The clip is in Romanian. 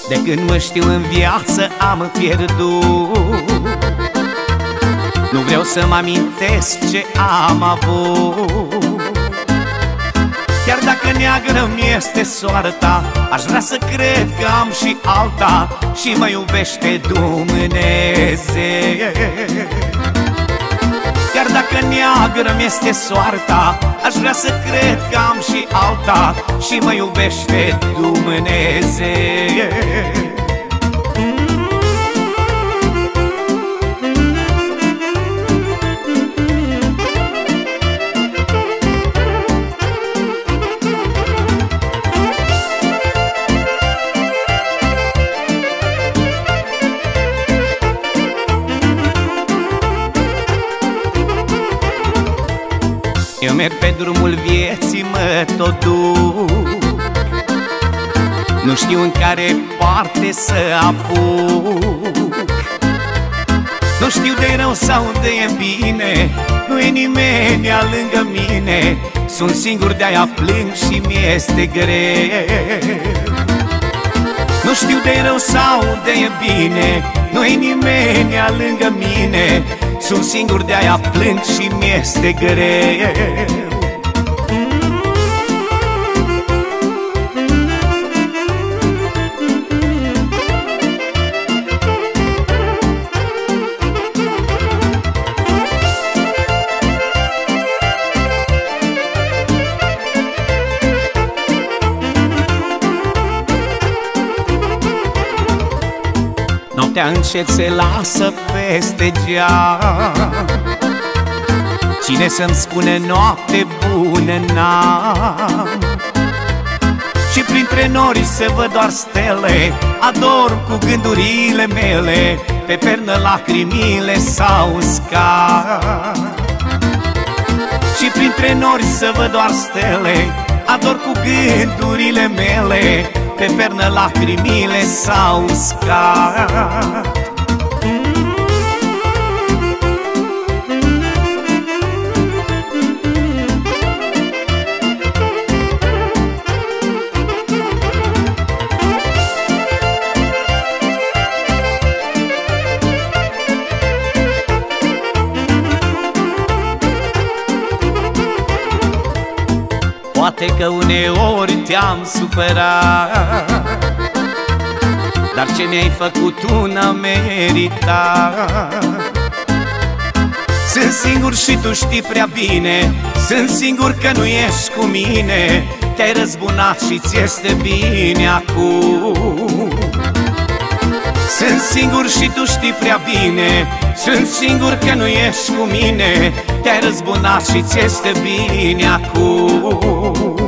De când mă știu în viață am pierdut. Nu vreau să mă amintesc ce am avut. Chiar dacă neagră-mi este soarta, aș vrea să cred că am și alta și mă iubește Dumnezeu. Chiar dacă neagră-mi este soarta, aș vrea să cred că am și alta și mă iubește Dumnezeu. Eu merg pe drumul vieții, mă tot duc. Nu știu în care parte să apuc. Nu știu de rău sau de e bine, nu e nimeni lângă mine. Sunt singur, de-aia plâng și mi-este greu. Nu știu de rău sau de e bine, nu e nimeni lângă mine. Sunt singur, de-aia plâng și mi-este greu. Noaptea încet se lasă peste geam. Cine să-mi spune noapte bună n-am? Și printre nori se văd doar stele, ador cu gândurile mele, pe pernă lacrimile s-au uscat. Și printre nori se văd doar stele, ador cu gândurile mele, pe pernă lacrimile s-au uscat. Poate că uneori te-am supărat, dar ce mi-ai făcut tu n-am meritat. Sunt singur și tu știi prea bine, sunt singur că nu ești cu mine. Te-ai răzbunat și ți este bine acum. Sunt singur și tu știi prea bine, sunt singur că nu ești cu mine. Te-ai răzbunat și ți este bine acum.